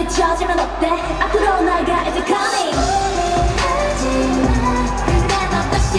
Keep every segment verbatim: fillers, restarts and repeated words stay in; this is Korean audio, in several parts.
뒤처지면 어때? 앞으로 나가 it's coming. 하지마 난 어떠시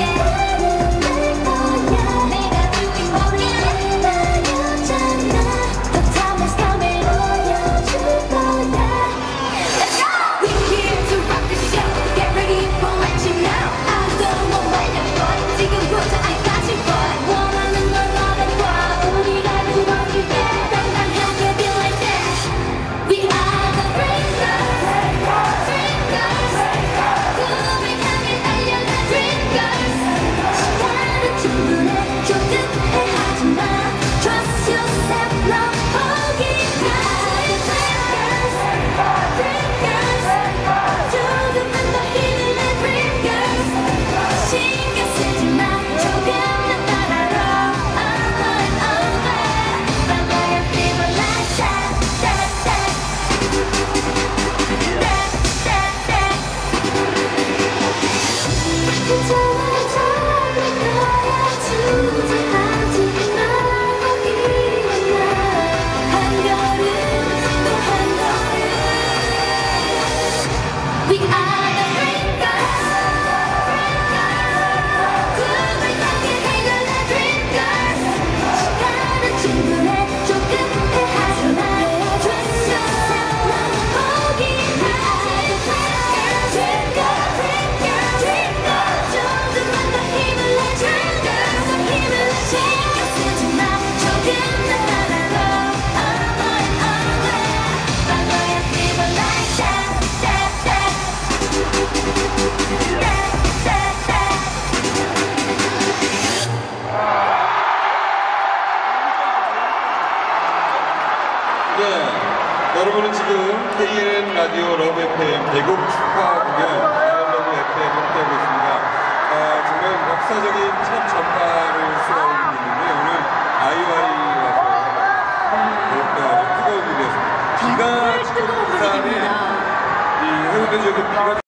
내가 doing 뭐냐 나였잖아. The time is coming. 보여줄 거야. Let's go! We're here to rock the show. Get ready for let you know. I don't know when you're boy. 지금부터 I got you boy. 원하는 걸 말해봐. 우리가 들어줄게. 당당하게 be like that. We are the dreamers. Dreamers. 꿈을 향해 달려라 dreamers. 시간은 충분해. 조급해 하지마. Trust yourself. 너 포기하지 dreamers. Dreamers. 조금만 더 힘을 내 dreamers. 신경 쓰지 마. 조금만 따라라. Over and over. Follow your fever like that, that, that. That, that, that. 괜찮아 잘할 거야. 주저하지 마. 일어나. 한 걸음 또 한 걸음. We are the dreamers. 꿈을 향해 달려라 dreamers. 시간은 충분해. 조급해 하지마. Trust yourself. 너무 포기하지 dreamers. dreamers. dreamers. 조금만 더 힘을 내 dreamers. 힘을 내. 신경 쓰지 마. 조금만 따라로. Over and over. Follow your fever like that, that, that. That, that, that. 네, 여러분은 지금 케이엔 라디오 러브에프엠 개국 축하공연 러브에프엠을 함께하고 있습니다. 아, 정말 역사적인 첫 전파를 수록하고 있는데 오늘 아이오아이라서 뜨거운 무대였습니다. 비가 지금 부산에 이 해운대 지역에 비가